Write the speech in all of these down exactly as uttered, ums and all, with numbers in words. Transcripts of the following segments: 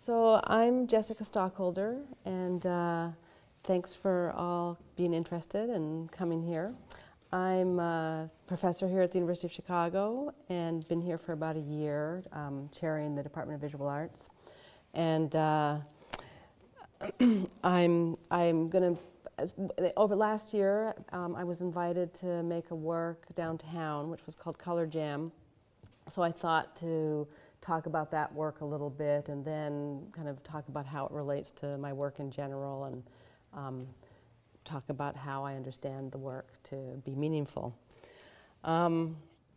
So I'm Jessica Stockholder, and uh, thanks for all being interested and coming here. I'm a professor here at the University of Chicago and been here for about a year, um, chairing the Department of Visual Arts. And uh, I'm, I'm going to, over last year, um, I was invited to make a work downtown, which was called Color Jam. So I thought to talk about that work a little bit and then kind of talk about how it relates to my work in general and um, talk about how I understand the work to be meaningful. Um,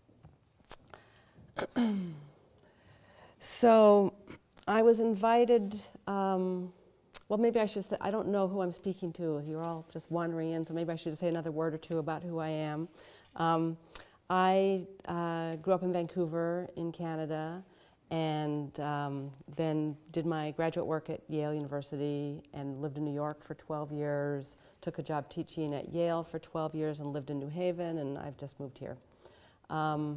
so I was invited, um, well maybe I should say, I don't know who I'm speaking to. You're all just wandering in, so maybe I should just say another word or two about who I am. Um, I uh, grew up in Vancouver in Canada, and um, then did my graduate work at Yale University and lived in New York for twelve years, took a job teaching at Yale for twelve years and lived in New Haven, and I've just moved here. Um,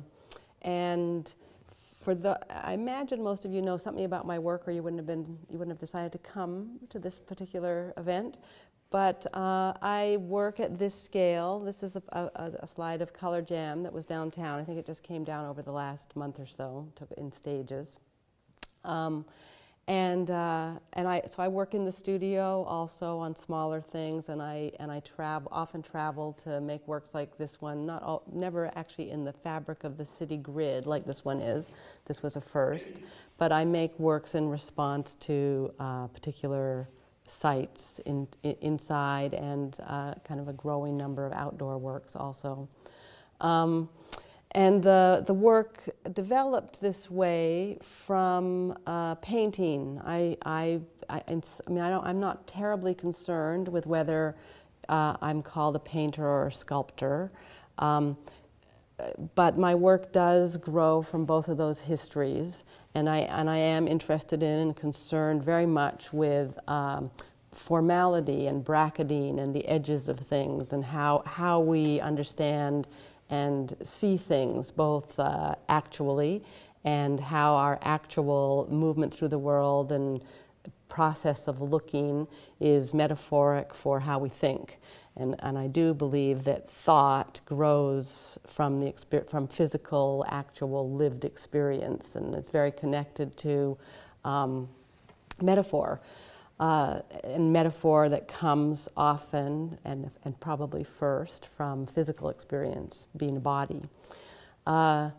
and for the, I imagine most of you know something about my work, or you wouldn't have been, you wouldn't have decided to come to this particular event. But uh, I work at this scale. This is a, a, a slide of Color Jam that was downtown. I think it just came down over the last month or so, took it in stages. Um, and uh, and I so I work in the studio also on smaller things, and I and I travel often travel to make works like this one. Not all, never actually in the fabric of the city grid like this one is. This was a first, but I make works in response to uh, particular sites in, in, inside and uh, kind of a growing number of outdoor works also. Um, and the, the work developed this way from uh, painting. I, I, I, I mean, I don't, I'm not terribly concerned with whether uh, I'm called a painter or a sculptor, um, but my work does grow from both of those histories. And I, and I am interested in and concerned very much with um, formality and bracketing and the edges of things and how, how we understand and see things, both uh, actually and how our actual movement through the world and process of looking is metaphoric for how we think. And, and I do believe that thought grows from the exper from physical, actual, lived experience, and it's very connected to um, metaphor, uh, and metaphor that comes often and, and probably first from physical experience, being a body. Uh,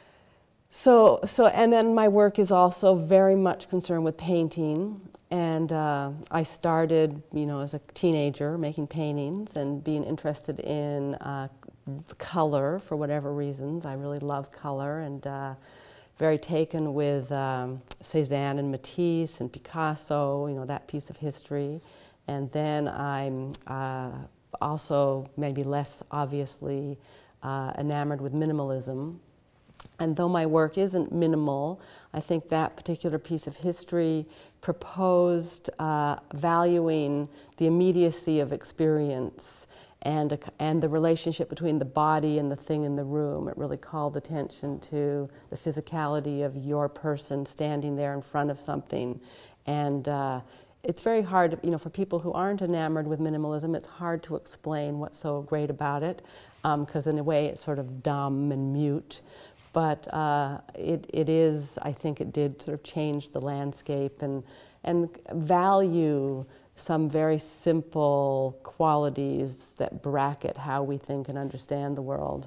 so, so, and then my work is also very much concerned with painting. And uh, I started, you know, as a teenager making paintings and being interested in uh, color for whatever reasons. I really love color and uh, very taken with um, Cézanne and Matisse and Picasso, you know, that piece of history. And then I'm uh, also maybe less obviously uh, enamored with minimalism. And though my work isn't minimal, I think that particular piece of history proposed uh, valuing the immediacy of experience and, a, and the relationship between the body and the thing in the room. It really called attention to the physicality of your person standing there in front of something. And uh, it's very hard, you know, for people who aren't enamored with minimalism, it's hard to explain what's so great about it, because um, in a way it's sort of dumb and mute. But uh, it, it is, I think it did sort of change the landscape and, and value some very simple qualities that bracket how we think and understand the world.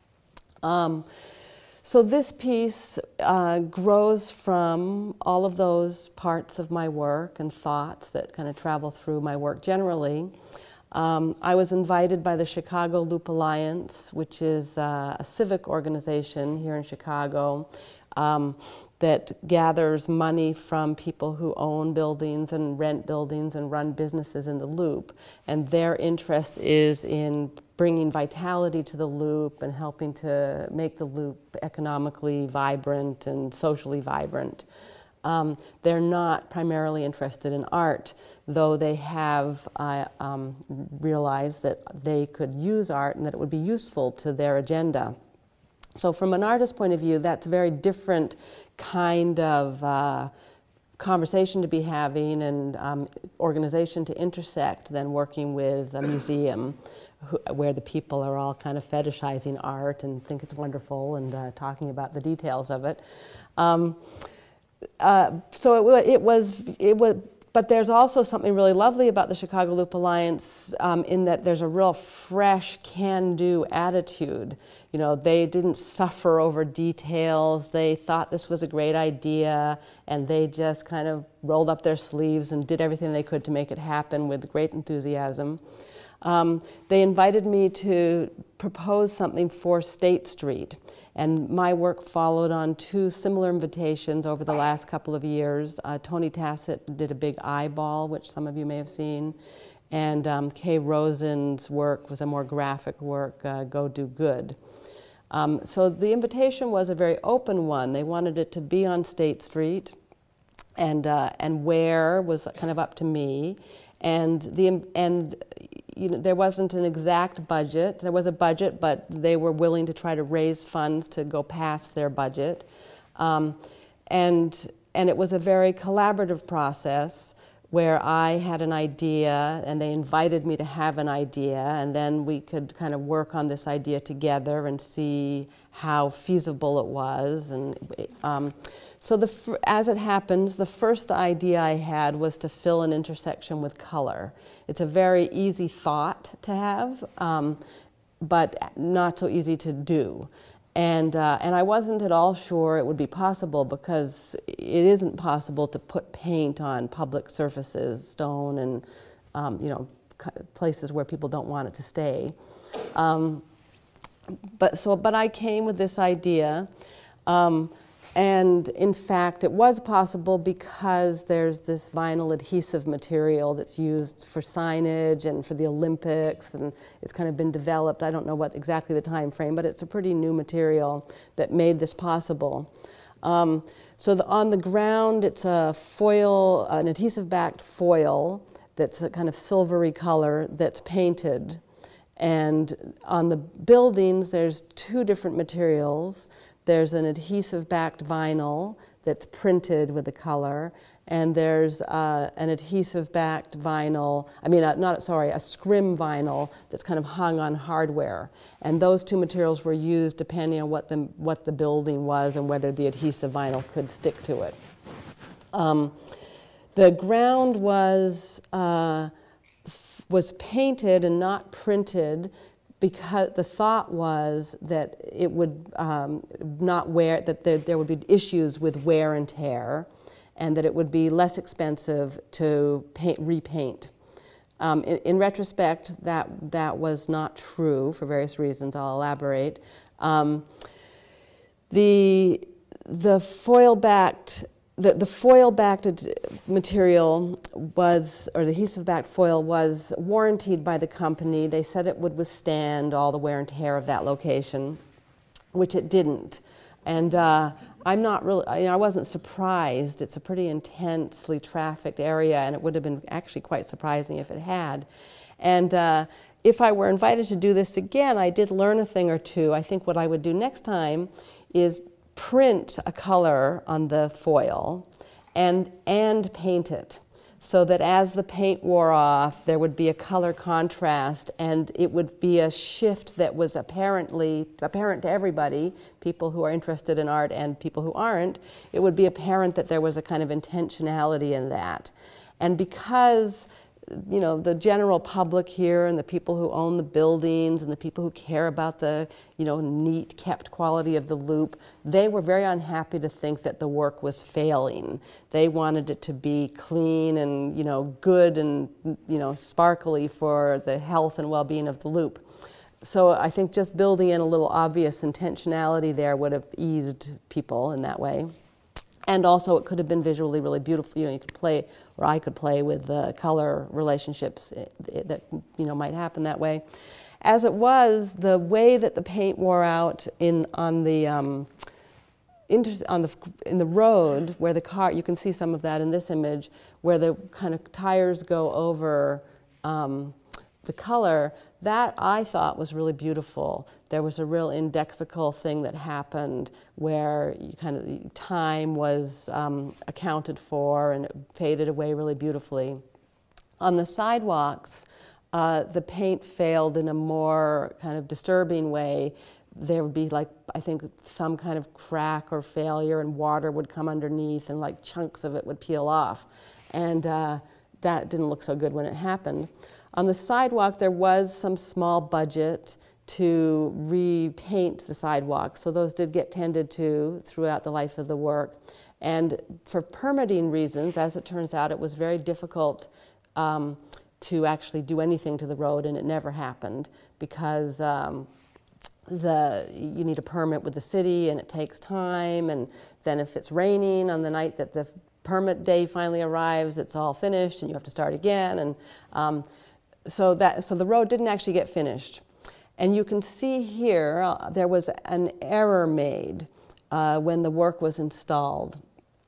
Um, so this piece uh, grows from all of those parts of my work and thoughts that kind of travel through my work generally. Um, I was invited by the Chicago Loop Alliance, which is uh, a civic organization here in Chicago um, that gathers money from people who own buildings and rent buildings and run businesses in the Loop. And their interest is in bringing vitality to the Loop and helping to make the Loop economically vibrant and socially vibrant. Um, they're not primarily interested in art, though they have uh, um, realized that they could use art and that it would be useful to their agenda. So from an artist's point of view, that's a very different kind of uh, conversation to be having and um, organization to intersect than working with a museum who, where the people are all kind of fetishizing art and think it's wonderful and uh, talking about the details of it. Um, uh, so it, it was, it was, but there's also something really lovely about the Chicago Loop Alliance um, in that there's a real fresh can-do attitude. You know, they didn't suffer over details. They thought this was a great idea, and they just kind of rolled up their sleeves and did everything they could to make it happen with great enthusiasm. Um, they invited me to propose something for State Street, and my work followed on two similar invitations over the last couple of years. Uh, Tony Tassett did a big eyeball, which some of you may have seen, and um, Kay Rosen's work was a more graphic work, uh, Go Do Good. Um, so the invitation was a very open one. They wanted it to be on State Street, and uh, and where was kind of up to me, and the and you know there wasn't an exact budget. There was a budget, but they were willing to try to raise funds to go past their budget, um, and and it was a very collaborative process, where I had an idea and they invited me to have an idea, and then we could kind of work on this idea together and see how feasible it was. And um, so the, as it happens, the first idea I had was to fill an intersection with color. It's a very easy thought to have, um, but not so easy to do. And, uh, and I wasn't at all sure it would be possible, because it isn't possible to put paint on public surfaces, stone and um, you know, places where people don't want it to stay. Um, but, so, but I came with this idea, um, and in fact it was possible because there's this vinyl adhesive material that's used for signage and for the Olympics, and it's kind of been developed. I don't know what exactly the time frame, but it's a pretty new material that made this possible. Um, so the, on the ground it's a foil, an adhesive backed foil that's a kind of silvery color that's painted. And on the buildings there's two different materials. There's an adhesive-backed vinyl that's printed with the color, and there's uh, an adhesive-backed vinyl, I mean, uh, not, sorry, a scrim vinyl that's kind of hung on hardware. And those two materials were used depending on what the, what the building was and whether the adhesive vinyl could stick to it. Um, the ground was, uh, was painted and not printed, because the thought was that it would um, not wear, that there, there would be issues with wear and tear, and that it would be less expensive to paint, repaint. Um, in, in retrospect, that, that was not true for various reasons. I'll elaborate. Um, the, the foil-backed The, the foil-backed material was, or the adhesive-backed foil was warranted by the company. They said it would withstand all the wear and tear of that location, which it didn't. And uh, I'm not really, you know, I wasn't surprised. It's a pretty intensely trafficked area, and it would have been actually quite surprising if it had. And uh, if I were invited to do this again, I did learn a thing or two. I think what I would do next time is print a color on the foil and, and paint it, so that as the paint wore off, there would be a color contrast, and it would be a shift that was apparently apparent to everybody, people who are interested in art and people who aren't. It would be apparent that there was a kind of intentionality in that. And because you know, the general public here and the people who own the buildings and the people who care about the, you know, neat kept quality of the loop, they were very unhappy to think that the work was failing. They wanted it to be clean and, you know, good and, you know, sparkly for the health and well-being of the loop. So I think just building in a little obvious intentionality there would have eased people in that way. And also it could have been visually really beautiful. You know, you could play, or I could play with the color relationships that, you know, might happen that way. As it was, the way that the paint wore out in on the um, inter on the in the road where the car, you can see some of that in this image, where the kind of tires go over um, the color. that I thought was really beautiful. There was a real indexical thing that happened where you kind of time was um, accounted for, and it faded away really beautifully. On the sidewalks, uh, the paint failed in a more kind of disturbing way. There would be, like, I think some kind of crack or failure, and water would come underneath, and like chunks of it would peel off. And uh, that didn't look so good when it happened. On the sidewalk, there was some small budget to repaint the sidewalk, so those did get tended to throughout the life of the work. And for permitting reasons, as it turns out, it was very difficult um, to actually do anything to the road, and it never happened because um, the you need a permit with the city, and it takes time, and then if it's raining on the night that the permit day finally arrives, it's all finished, and you have to start again. And um, so that so the road didn't actually get finished. And you can see here uh, there was an error made uh, when the work was installed.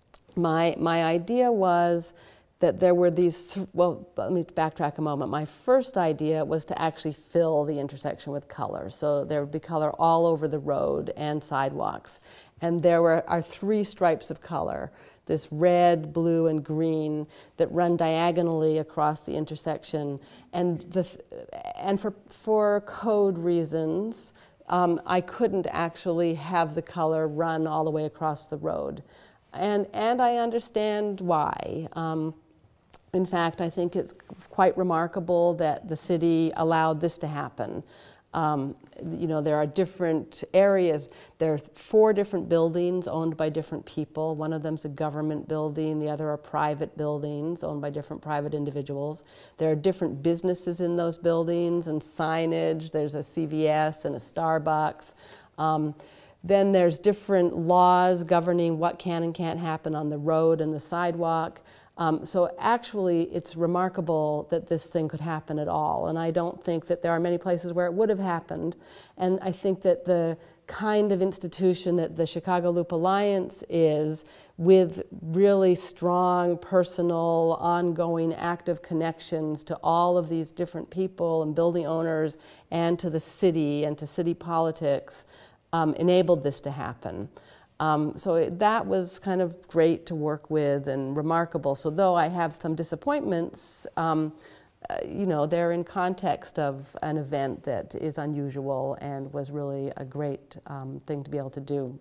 My my idea was that there were these, th well, let me backtrack a moment. My first idea was to actually fill the intersection with color. So there would be color all over the road and sidewalks. And there were are three stripes of color, this red, blue, and green, that run diagonally across the intersection. And, the, and for, for code reasons, um, I couldn't actually have the color run all the way across the road. And, and I understand why. Um, In fact, I think it's quite remarkable that the city allowed this to happen. Um, you know, there are different areas. There are four different buildings owned by different people. One of them's a government building. The other are private buildings owned by different private individuals. There are different businesses in those buildings and signage. There's a C V S and a Starbucks. Um, then there's different laws governing what can and can't happen on the road and the sidewalk. Um, so actually, it's remarkable that this thing could happen at all. And I don't think that there are many places where it would have happened. And I think that the kind of institution that the Chicago Loop Alliance is, with really strong, personal, ongoing, active connections to all of these different people and building owners and to the city and to city politics, um, enabled this to happen. Um, so it, that was kind of great to work with and remarkable. So though I have some disappointments, um, uh, you know, they're in context of an event that is unusual and was really a great um, thing to be able to do.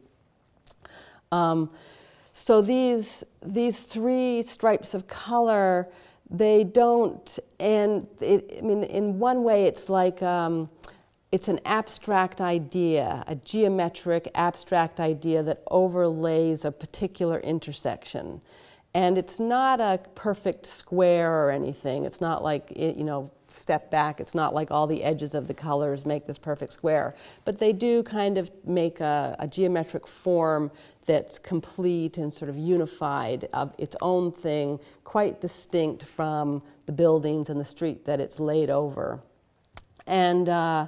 Um, so these, these three stripes of color, they don't, and it, I mean, in one way it's like, um, it's an abstract idea, a geometric abstract idea that overlays a particular intersection. And it's not a perfect square or anything. It's not like, you know, step back, it's not like all the edges of the colors make this perfect square. But they do kind of make a, a geometric form that's complete and sort of unified, of its own thing, quite distinct from the buildings and the street that it's laid over. And uh,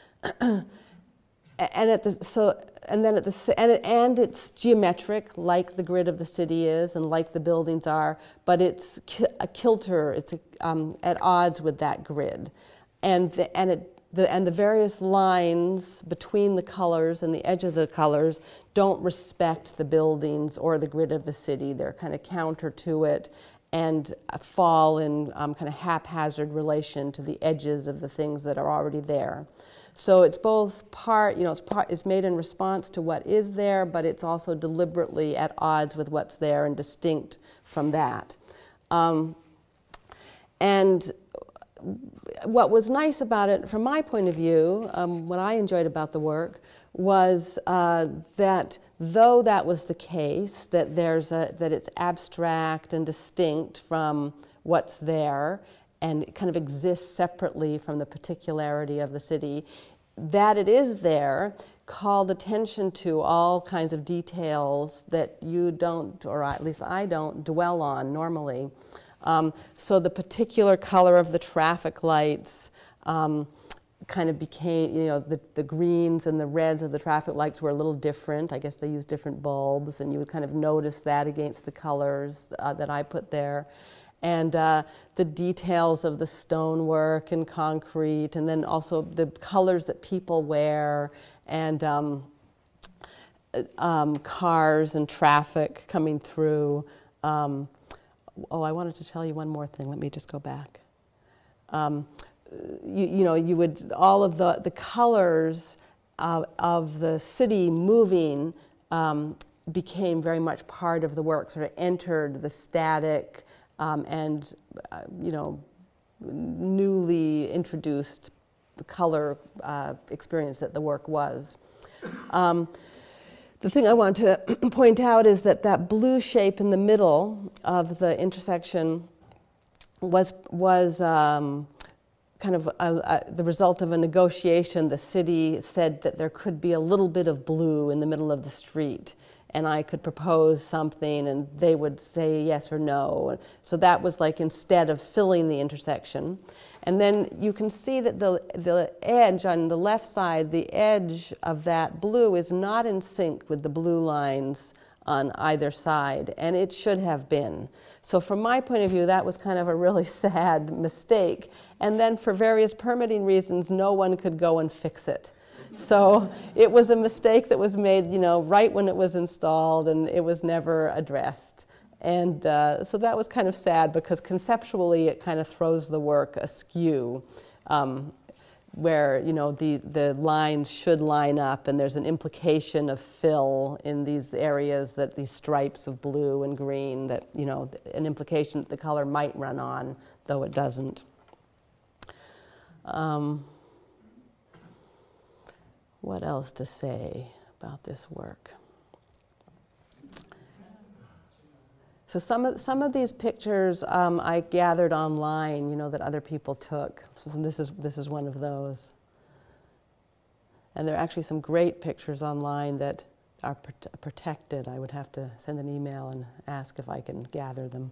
and at the so and then at the and it, and it's geometric, like the grid of the city is and like the buildings are, but it's ki a kilter. It's a, um, at odds with that grid, and the, and it the and the various lines between the colors and the edge of the colors don't respect the buildings or the grid of the city. They're kind of counter to it and fall in um, kind of haphazard relation to the edges of the things that are already there. So it's both part, you know, it's, part, it's made in response to what is there, but it's also deliberately at odds with what's there and distinct from that. Um, and what was nice about it, from my point of view, um, what I enjoyed about the work was uh, that though that was the case, that there's a, that it's abstract and distinct from what's there, and it kind of exists separately from the particularity of the city, that it is there called attention to all kinds of details that you don't, or at least I don't, dwell on normally. Um, so the particular color of the traffic lights um, kind of became, you know, the, the greens and the reds of the traffic lights were a little different. I guess they used different bulbs, and you would kind of notice that against the colors uh, that I put there. and uh, the details of the stonework and concrete, and then also the colors that people wear, and um, um, cars and traffic coming through. Um, oh, I wanted to tell you one more thing. Let me just go back. Um, you, you know, you would, all of the, the colors uh, of the city moving um, became very much part of the work, sort of entered the static um, and, uh, you know, newly introduced color uh, experience that the work was. Um, the thing I want to point out is that that blue shape in the middle of the intersection was, was um, kind of a, a, the result of a negotiation. The city said that there could be a little bit of blue in the middle of the street, and I could propose something and they would say yes or no. So that was like instead of filling the intersection. And then you can see that the, the edge on the left side, the edge of that blue is not in sync with the blue lines on either side, and it should have been. So from my point of view, that was kind of a really sad mistake. And then for various permitting reasons, no one could go and fix it. So it was a mistake that was made, you know, right when it was installed, and it was never addressed. And uh, so that was kind of sad, because conceptually it kind of throws the work askew, um, where, you know, the, the lines should line up, and there's an implication of fill in these areas, that these stripes of blue and green, that, you know, an implication that the color might run on, though it doesn't. Um, what else to say about this work? So some of, some of these pictures um, I gathered online, you know, that other people took. So this is, this is one of those. And there are actually some great pictures online that are pr- protected. I would have to send an email and ask if I can gather them.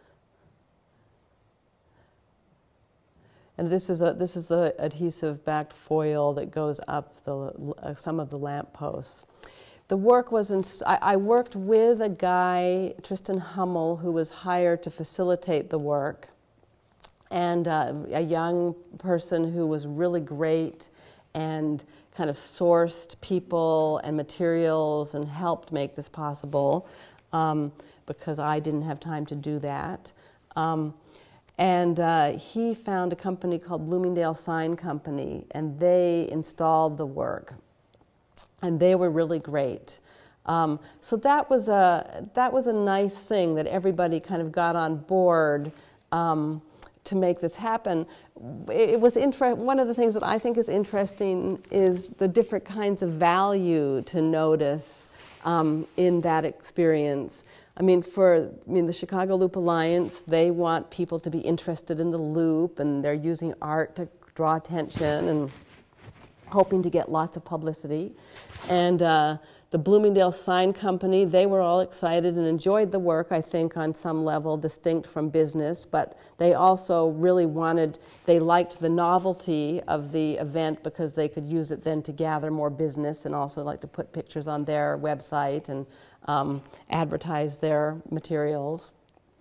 And this is, a, this is the adhesive-backed foil that goes up the, uh, some of the lampposts. The work was, in, I, I worked with a guy, Tristan Hummel, who was hired to facilitate the work, and uh, a young person who was really great and kind of sourced people and materials and helped make this possible, um, because I didn't have time to do that. Um, and uh, he found a company called Bloomingdale Sign Company, and they installed the work. And they were really great. Um, so that was a that was a nice thing, that everybody kind of got on board um, to make this happen. It, it was inter- one of the things that I think is interesting is the different kinds of value to notice um, in that experience. I mean, for I mean the Chicago Loop Alliance, they want people to be interested in the loop, and they're using art to draw attention and hoping to get lots of publicity. And uh, the Bloomingdale Sign Company, they were all excited and enjoyed the work, I think, on some level, distinct from business, but they also really wanted, they liked the novelty of the event, because they could use it then to gather more business, and also like to put pictures on their website and um, advertise their materials.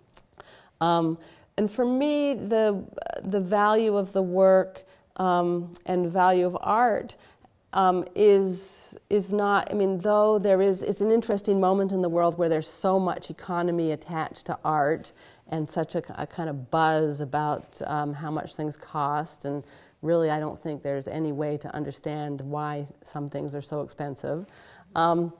Um, and for me, the, the value of the work Um, and the value of art um, is is not, I mean, though there is, it's an interesting moment in the world where there's so much economy attached to art, and such a, a kind of buzz about um, how much things cost, and really I don't think there's any way to understand why some things are so expensive. Um,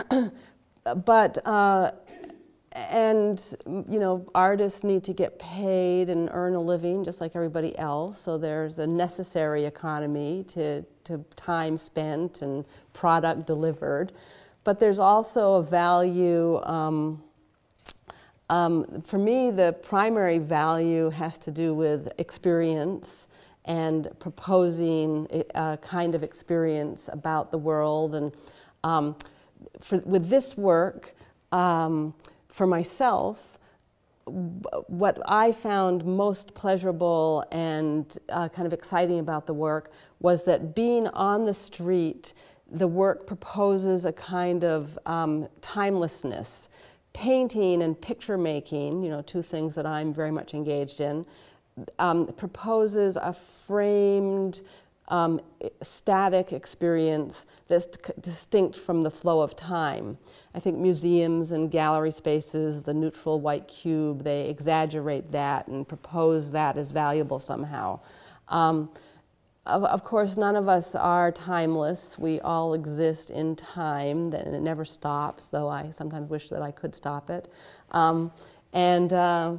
but uh, And, you know, artists need to get paid and earn a living just like everybody else. So there's a necessary economy to, to time spent and product delivered. But there's also a value, um, um, for me, the primary value has to do with experience and proposing a kind of experience about the world. And um, for, with this work, um, for myself, what I found most pleasurable and uh, kind of exciting about the work was that being on the street, the work proposes a kind of um, timelessness. painting and picture making, you know, two things that I'm very much engaged in, um, proposes a framed, um, static experience that's distinct from the flow of time. I think museums and gallery spaces, the neutral white cube, they exaggerate that and propose that as valuable somehow. Um, of, of course, none of us are timeless. We all exist in time, and it never stops, though I sometimes wish that I could stop it. Um, and uh,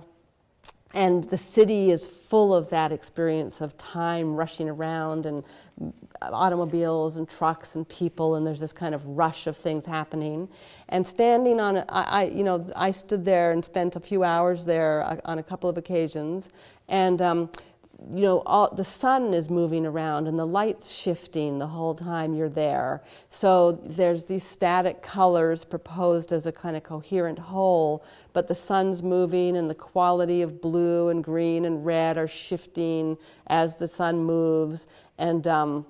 And the city is full of that experience of time rushing around, and automobiles and trucks and people, and there's this kind of rush of things happening. And standing on, a, I, you know, I stood there and spent a few hours there on a couple of occasions, and um, you know, all, the sun is moving around and the light's shifting the whole time you're there. So there's these static colors proposed as a kind of coherent whole, but the sun's moving and the quality of blue and green and red are shifting as the sun moves. And, um,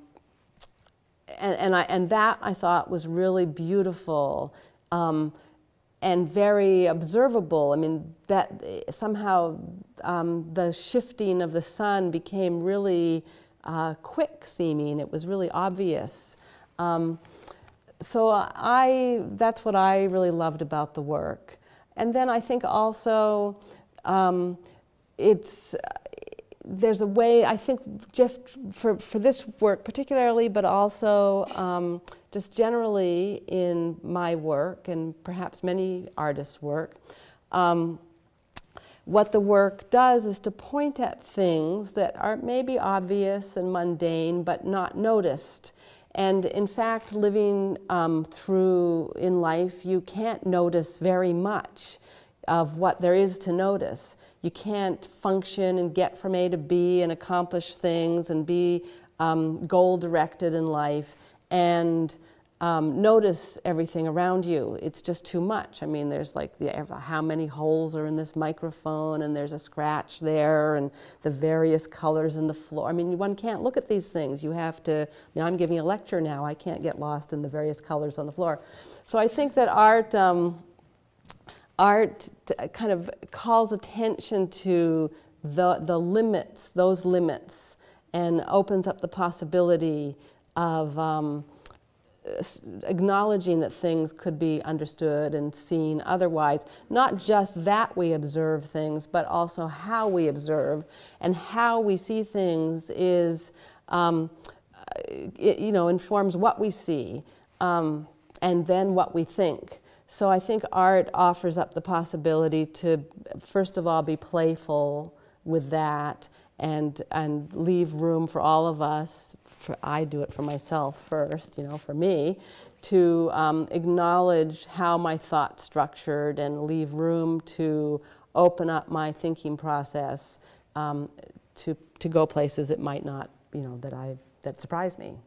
and, and, I, and that I thought was really beautiful. Um, and very observable. I mean, that somehow um, the shifting of the sun became really uh, quick seeming. It was really obvious. Um, so I, that's what I really loved about the work. And then I think also um, it's, there's a way, I think just for, for this work particularly, but also um, just generally in my work, and perhaps many artists' work, um, what the work does is to point at things that are maybe obvious and mundane, but not noticed. And in fact, living um, through in life, you can't notice very much of what there is to notice. You can't function and get from A to B and accomplish things and be um, goal-directed in life and um, notice everything around you. It's just too much. I mean, there's like the, how many holes are in this microphone, and there's a scratch there, and the various colors in the floor. I mean, one can't look at these things. You have to, I mean, I'm giving a lecture now. I can't get lost in the various colors on the floor. So I think that art, um, art kind of calls attention to the, the limits, those limits, and opens up the possibility of um, acknowledging that things could be understood and seen otherwise. Not just that we observe things, but also how we observe, and how we see things is, um, it, you know, informs what we see, um, and then what we think. So I think art offers up the possibility to, first of all, be playful with that, and and leave room for all of us, for, I do it for myself first, you know, for me, to um, acknowledge how my thought's structured and leave room to open up my thinking process um, to, to go places it might not, you know, that I, that surprise me.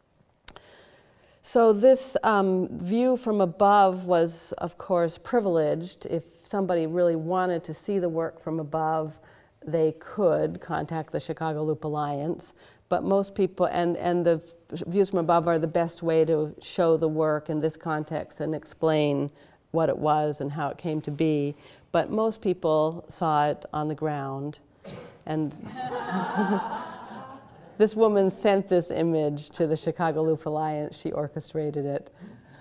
So this um, view from above was, of course, privileged. If somebody really wanted to see the work from above, they could contact the Chicago Loop Alliance, but most people, and, and the views from above are the best way to show the work in this context and explain what it was and how it came to be. But most people saw it on the ground. And this woman sent this image to the Chicago Loop Alliance. She orchestrated it.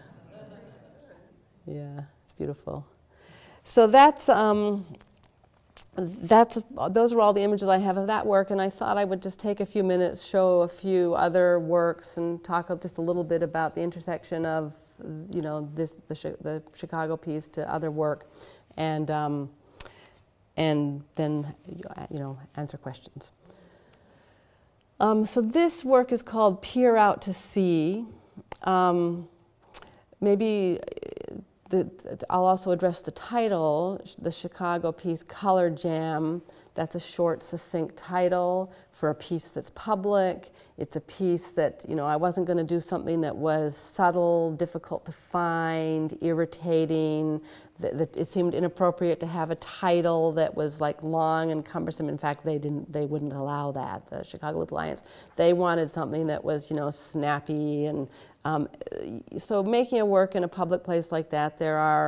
Yeah, it's beautiful. So that's, um, That's, those are all the images I have of that work, and I thought I would just take a few minutes, show a few other works, and talk just a little bit about the intersection of, you know, this the, the Chicago piece to other work, and um, and then, you know, answer questions. Um, so this work is called Peer Out to Sea. Um, maybe. The, I'll also address the title, the Chicago piece, Color Jam. That's a short, succinct title for a piece that's public. It's a piece that, you know, I wasn't going to do something that was subtle, difficult to find, irritating. That, that it seemed inappropriate to have a title that was like long and cumbersome. In fact, they didn't, they wouldn't allow that, the Chicago Loop Alliance. They wanted something that was, you know, snappy. And um, so making a work in a public place like that, there are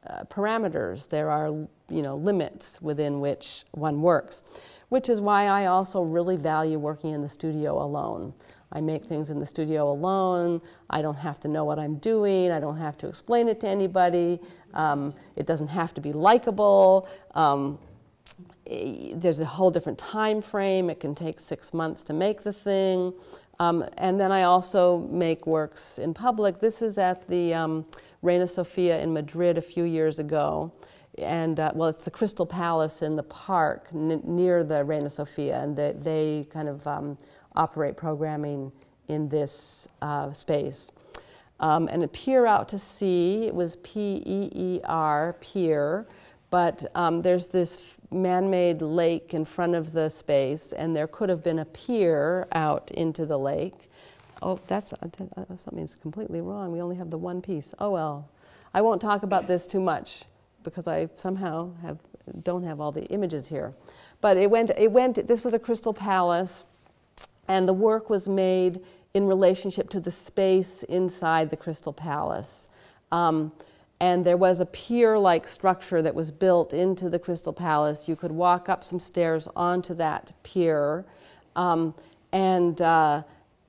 uh, parameters. There are, you know, limits within which one works, which is why I also really value working in the studio alone. I make things in the studio alone. I don't have to know what I'm doing. I don't have to explain it to anybody. Um, it doesn't have to be likable. Um, there's a whole different time frame. It can take six months to make the thing. Um, and then I also make works in public. This is at the um, Reina Sofia in Madrid a few years ago. And, uh, well, it's the Crystal Palace in the park n near the Reina Sofia. And they, they kind of um, operate programming in this uh, space. Um, and a pier out to sea, it was P E E R, pier. But um, there's this man-made lake in front of the space, and there could have been a pier out into the lake. Oh, that's, uh, something's completely wrong. We only have the one piece. Oh, well. I won't talk about this too much because I somehow have, don't have all the images here. But it went, it went, this was a Crystal Palace, and the work was made in relationship to the space inside the Crystal Palace. Um, And there was a pier-like structure that was built into the Crystal Palace. You could walk up some stairs onto that pier, um, and uh,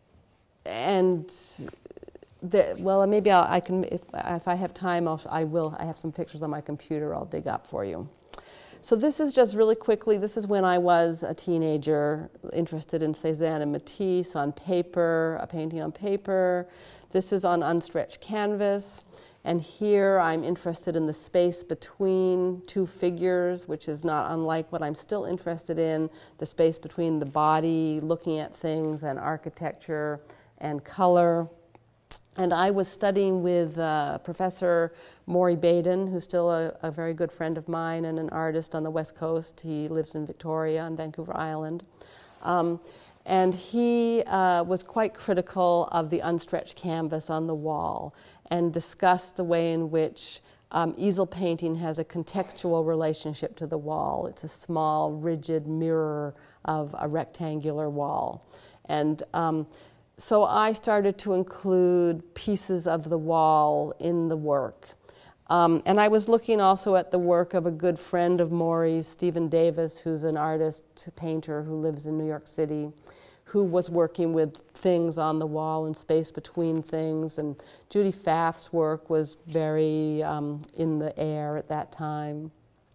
and the, well, maybe I'll, I can if, if I have time, I'll, I will. I have some pictures on my computer. I'll dig up for you. So this is just really quickly. This is when I was a teenager, interested in Cézanne and Matisse on paper, a painting on paper. This is on unstretched canvas. And here I'm interested in the space between two figures, which is not unlike what I'm still interested in, the space between the body, looking at things, and architecture and color. And I was studying with uh, Professor Maury Baden, who's still a, a very good friend of mine and an artist on the West Coast. He lives in Victoria on Vancouver Island. Um, and he uh, was quite critical of the unstretched canvas on the wall, and discussed the way in which um, easel painting has a contextual relationship to the wall. It's a small, rigid mirror of a rectangular wall. And um, so I started to include pieces of the wall in the work. Um, and I was looking also at the work of a good friend of Maury's, Stephen Davis, who's an artist, painter who lives in New York City, who was working with things on the wall and space between things. And Judy Pfaff's work was very um, in the air at that time.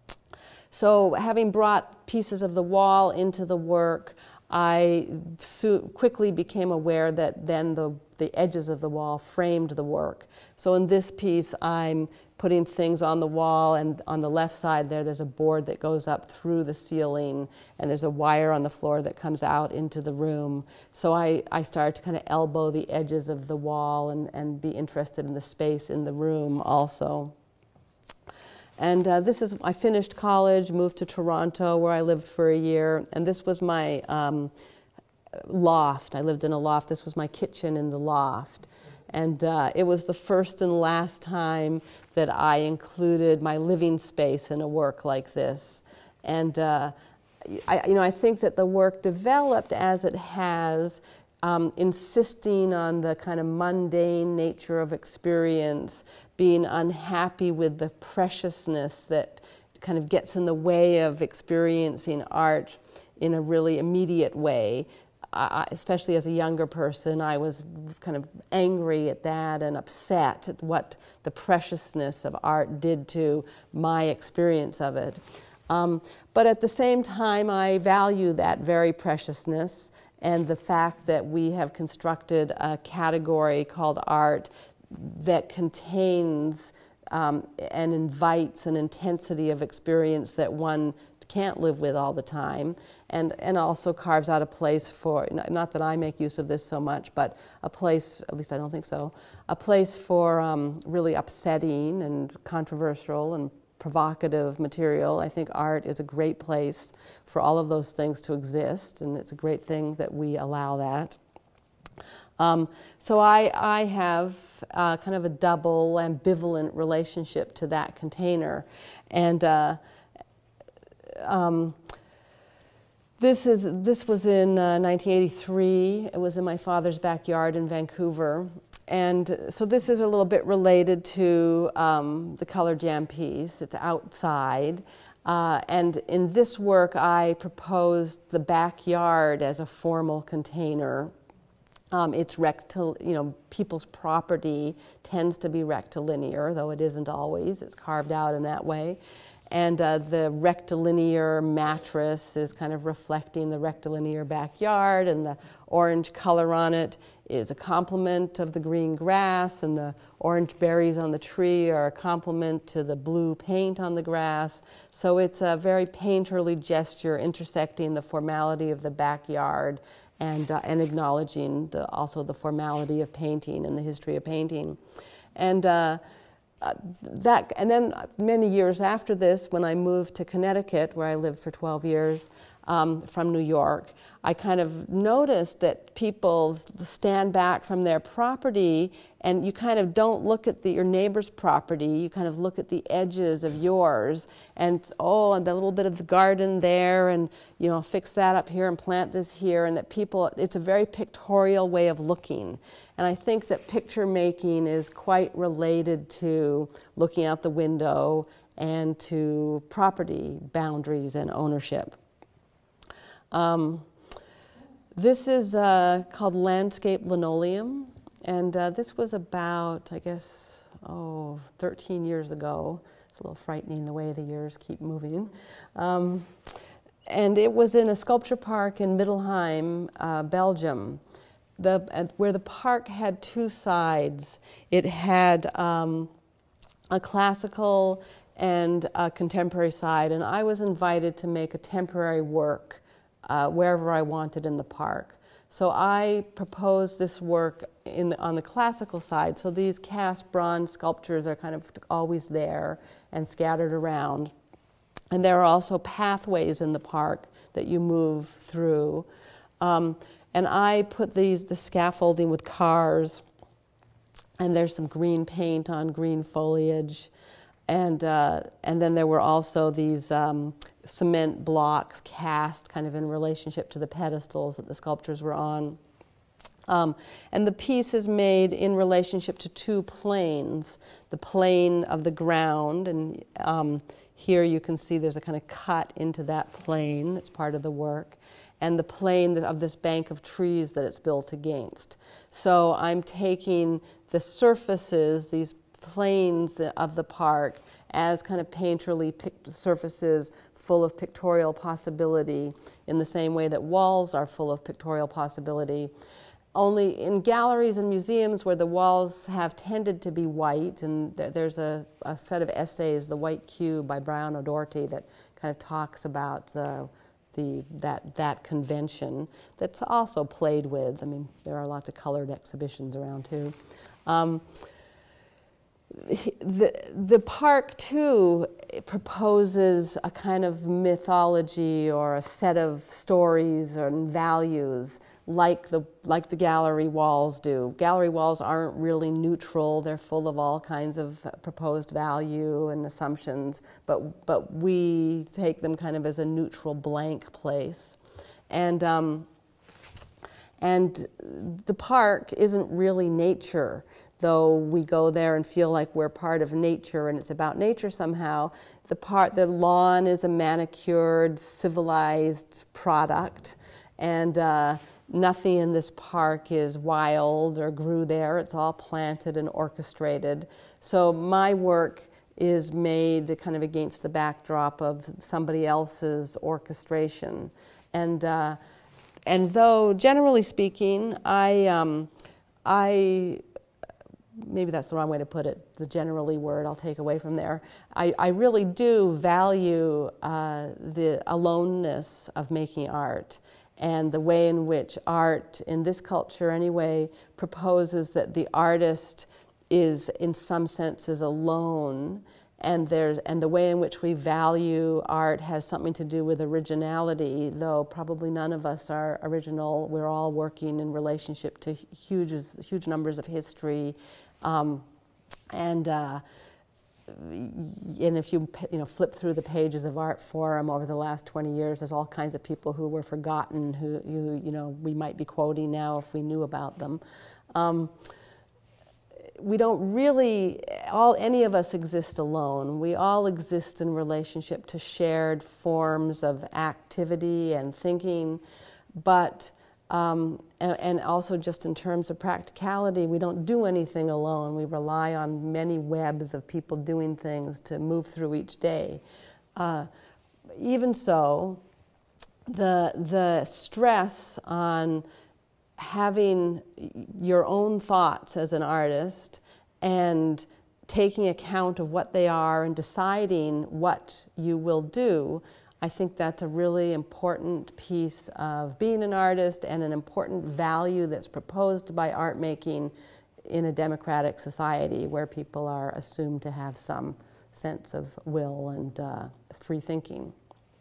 So having brought pieces of the wall into the work, I so quickly became aware that then the, the edges of the wall framed the work. So in this piece, I'm putting things on the wall, and on the left side there, there's a board that goes up through the ceiling, and there's a wire on the floor that comes out into the room. So I, I started to kind of elbow the edges of the wall and, and be interested in the space in the room also. And uh, this is, I finished college, moved to Toronto where I lived for a year, and this was my um, loft. I lived in a loft. This was my kitchen in the loft. And uh, it was the first and last time that I included my living space in a work like this. And uh, I, you know, I think that the work developed as it has, um, insisting on the kind of mundane nature of experience, being unhappy with the preciousness that kind of gets in the way of experiencing art in a really immediate way. I, especially as a younger person, I was kind of angry at that and upset at what the preciousness of art did to my experience of it. Um, but at the same time, I value that very preciousness and the fact that we have constructed a category called art that contains um, and invites an intensity of experience that one can't live with all the time, and, and also carves out a place for, not that I make use of this so much, but a place, at least I don't think so, a place for um, really upsetting and controversial and provocative material. I think art is a great place for all of those things to exist, and it's a great thing that we allow that. Um, so I, I have uh, kind of a double ambivalent relationship to that container. And uh, um, this, is, this was in uh, nineteen eighty-three. It was in my father's backyard in Vancouver. and so this is a little bit related to um, the Color Jam piece. It's outside. Uh, and in this work, I proposed the backyard as a formal container. Um, it's rectil, you know, people's property tends to be rectilinear, though it isn't always. It's carved out in that way. And uh, the rectilinear mattress is kind of reflecting the rectilinear backyard, and the orange color on it is a complement of the green grass, and the orange berries on the tree are a complement to the blue paint on the grass. So it's a very painterly gesture intersecting the formality of the backyard and, uh, and acknowledging the, also the formality of painting and the history of painting. And uh, Uh, that, and then many years after this, when I moved to Connecticut, where I lived for twelve years, um, from New York, I kind of noticed that people stand back from their property, and you kind of don't look at the, your neighbor's property, you kind of look at the edges of yours, and oh, and the little bit of the garden there, and you know, fix that up here and plant this here, and that people, it's a very pictorial way of looking. And I think that picture making is quite related to looking out the window and to property boundaries and ownership. Um, this is uh, called Landscape Linoleum, and uh, this was about, I guess, oh, thirteen years ago. It's a little frightening the way the years keep moving. Um, and it was in a sculpture park in Middelheim, uh, Belgium. The, uh, where the park had two sides. It had um, a classical and a contemporary side, and I was invited to make a temporary work uh, wherever I wanted in the park. So I proposed this work in the, on the classical side. So these cast bronze sculptures are kind of always there and scattered around. And there are also pathways in the park that you move through. Um, And I put these, the scaffolding with cars, and there's some green paint on green foliage. And, uh, and then there were also these um, cement blocks cast kind of in relationship to the pedestals that the sculptures were on. Um, and the piece is made in relationship to two planes, the plane of the ground, and um, here you can see there's a kind of cut into that plane that's part of the work, and the plane of this bank of trees that it's built against. So I'm taking the surfaces, these planes of the park, as kind of painterly surfaces full of pictorial possibility, in the same way that walls are full of pictorial possibility. Only in galleries and museums where the walls have tended to be white, and th there's a, a set of essays, The White Cube by Brian O'Doherty, that kind of talks about the The, that, that convention that's also played with. I mean, there are lots of colored exhibitions around too. Um, the, the park too proposes a kind of mythology or a set of stories and values like the, like the gallery walls do. Gallery walls aren't really neutral. They're full of all kinds of proposed value and assumptions, but, but we take them kind of as a neutral blank place. And, um, and the park isn't really nature, though we go there and feel like we're part of nature and it's about nature somehow. The, part, the lawn is a manicured, civilized product, and uh, nothing in this park is wild or grew there. It's all planted and orchestrated. So my work is made kind of against the backdrop of somebody else's orchestration. And, uh, and though, generally speaking, I, um, I, maybe that's the wrong way to put it, the generally word I'll take away from there. I, I really do value uh, the aloneness of making art, and the way in which art, in this culture anyway, proposes that the artist is in some senses alone, and, there's, and the way in which we value art has something to do with originality, though probably none of us are original. We're all working in relationship to huge, huge numbers of history. Um, and uh, and if you you know flip through the pages of Art Forum over the last twenty years, there's all kinds of people who were forgotten, who you, you know we might be quoting now if we knew about them. Um, we don't really, all, any of us exist alone. We all exist in relationship to shared forms of activity and thinking, but, um, and, and also just in terms of practicality, we don't do anything alone. We rely on many webs of people doing things to move through each day. Uh, even so, the, the stress on having your own thoughts as an artist and taking account of what they are and deciding what you will do, I think that's a really important piece of being an artist and an important value that's proposed by art making in a democratic society where people are assumed to have some sense of will and uh, free thinking.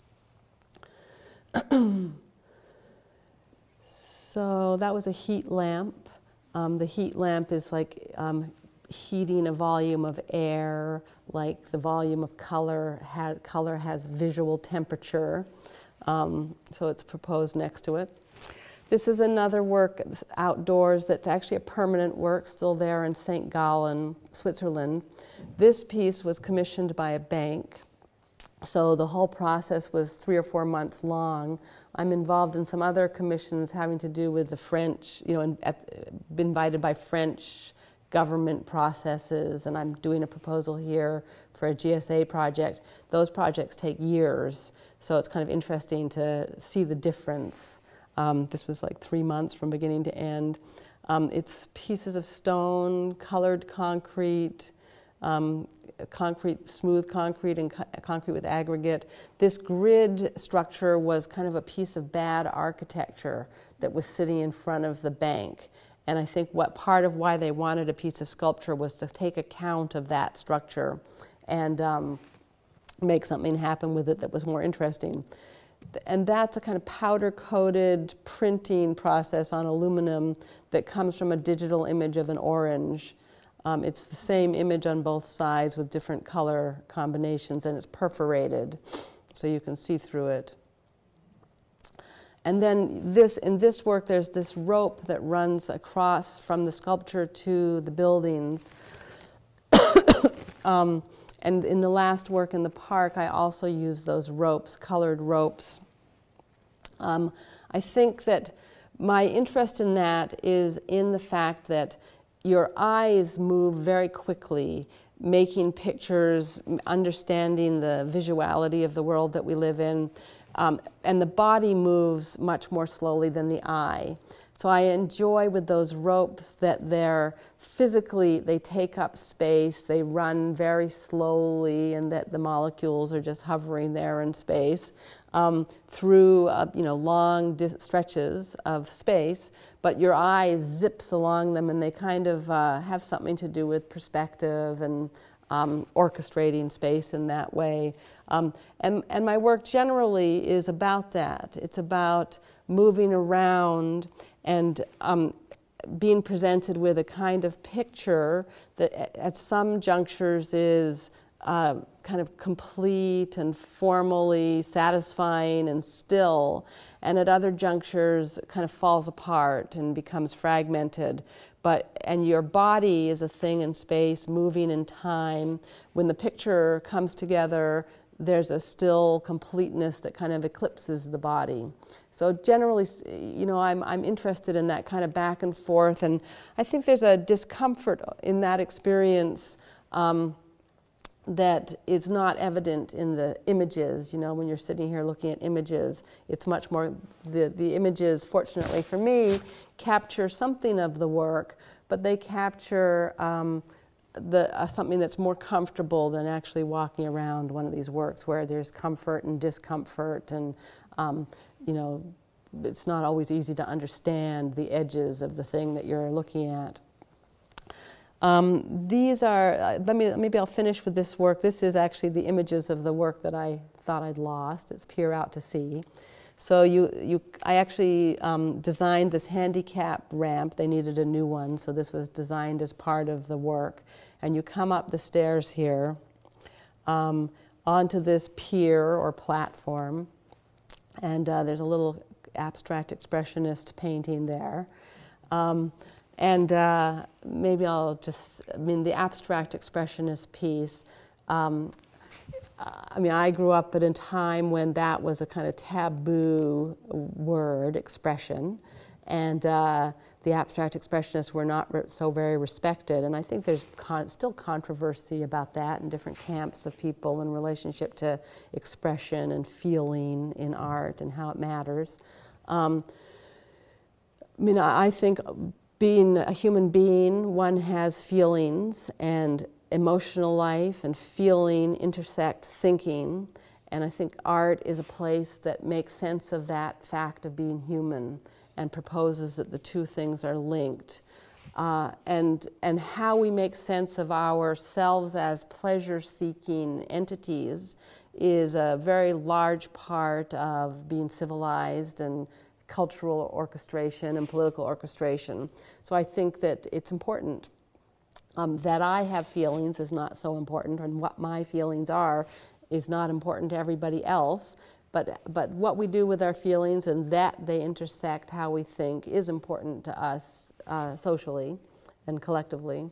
So that was a heat lamp. Um, the heat lamp is like um, heating a volume of air, like the volume of color. Ha color has visual temperature, um, so it's proposed next to it. This is another work outdoors that's actually a permanent work, still there in Saint Gallen, Switzerland. This piece was commissioned by a bank. So the whole process was three or four months long. I'm involved in some other commissions having to do with the French, you know, in, at, been invited by French government processes, and I'm doing a proposal here for a G S A project. Those projects take years, so it's kind of interesting to see the difference. Um, this was like three months from beginning to end. Um, it's pieces of stone, colored concrete, um, concrete, smooth concrete and co concrete with aggregate. This grid structure was kind of a piece of bad architecture that was sitting in front of the bank. And I think what part of why they wanted a piece of sculpture was to take account of that structure and um, make something happen with it that was more interesting. And that's a kind of powder-coated printing process on aluminum that comes from a digital image of an orange. Um, it's the same image on both sides with different color combinations, and it's perforated, so you can see through it. And then this, in this work, there's this rope that runs across from the sculpture to the buildings. um, and in the last work in the park, I also used those ropes, colored ropes. Um, I think that my interest in that is in the fact that your eyes move very quickly, making pictures, understanding the visuality of the world that we live in, um, and the body moves much more slowly than the eye. So I enjoy with those ropes that they're physically, they take up space, they run very slowly, and that the molecules are just hovering there in space. Um, through uh, you know, long stretches of space, but your eye zips along them, and they kind of uh, have something to do with perspective and um, orchestrating space in that way. Um, and, and my work generally is about that. It's about moving around and um, being presented with a kind of picture that at some junctures is Uh, kind of complete and formally satisfying and still, and at other junctures kind of falls apart and becomes fragmented. But, and your body is a thing in space, moving in time. When the picture comes together, there's a still completeness that kind of eclipses the body. So generally, you know, I'm, I'm interested in that kind of back and forth, and I think there's a discomfort in that experience um, that is not evident in the images. You know, when you're sitting here looking at images, it's much more, the, the images, fortunately for me, capture something of the work, but they capture um, the, uh, something that's more comfortable than actually walking around one of these works where there's comfort and discomfort, and um, you know, it's not always easy to understand the edges of the thing that you're looking at. Um, these are, uh, let me, maybe I'll finish with this work. This is actually the images of the work that I thought I'd lost. It's Peer Out to Sea. So you, you, I actually um, designed this handicap ramp. They needed a new one, so this was designed as part of the work. And you come up the stairs here um, onto this pier or platform, and uh, there's a little abstract expressionist painting there. Um, and uh, maybe I'll just, I mean, the abstract expressionist piece, um, I mean, I grew up at a time when that was a kind of taboo word, expression, and uh, the abstract expressionists were not re- so very respected. And I think there's con- still controversy about that in different camps of people in relationship to expression and feeling in art and how it matters. Um, I mean, I, I think being a human being, one has feelings, and emotional life and feeling intersect thinking, and I think art is a place that makes sense of that fact of being human and proposes that the two things are linked. Uh, and, and how we make sense of ourselves as pleasure-seeking entities is a very large part of being civilized and cultural orchestration and political orchestration. So I think that it's important. Um, that I have feelings is not so important, and what my feelings are is not important to everybody else. But, but what we do with our feelings and that they intersect how we think is important to us uh, socially and collectively.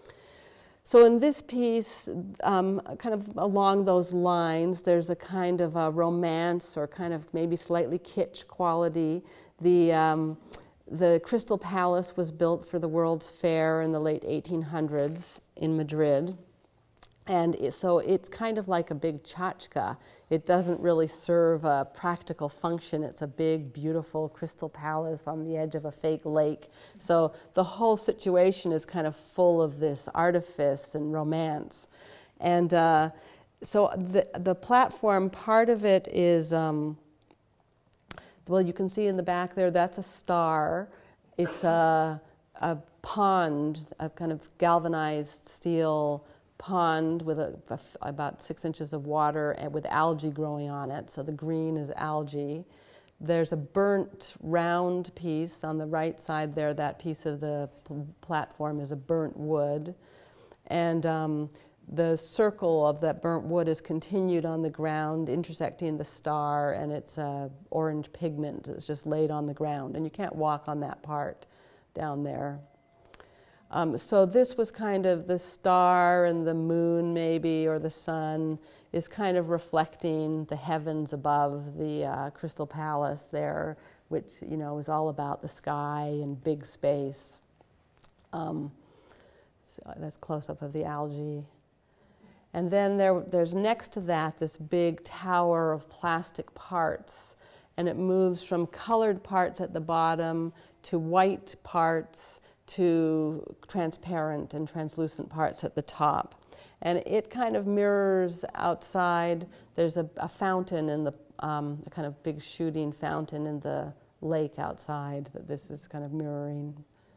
So in this piece, um, kind of along those lines, there's a kind of a romance or kind of maybe slightly kitsch quality. The um, The Crystal Palace was built for the World's Fair in the late eighteen hundreds in Madrid. And it, so it's kind of like a big tchotchke. It doesn't really serve a practical function. It's a big, beautiful crystal palace on the edge of a fake lake. So the whole situation is kind of full of this artifice and romance. And uh, so the, the platform, part of it is... Um, Well, you can see in the back there, that's a star. It's a, a pond, a kind of galvanized steel pond with a, a, about six inches of water and with algae growing on it. So the green is algae. There's a burnt round piece on the right side there. That piece of the p- platform is a burnt wood. And um, the circle of that burnt wood is continued on the ground, intersecting the star, and it's uh, orange pigment that's just laid on the ground. And you can't walk on that part down there. Um, so this was kind of the star and the moon maybe, or the sun, is kind of reflecting the heavens above the uh, Crystal Palace there, which, you know, is all about the sky and big space. Um, so that's close-up of the algae. And then there, there's next to that this big tower of plastic parts, and it moves from colored parts at the bottom to white parts to transparent and translucent parts at the top. And it kind of mirrors outside. There's a, a fountain in the, um, a kind of big shooting fountain in the lake outside that this is kind of mirroring.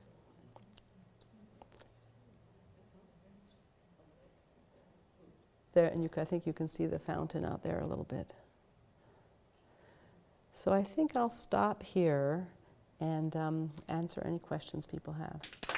There, and you, I think you can see the fountain out there a little bit. So I think I'll stop here and um, answer any questions people have.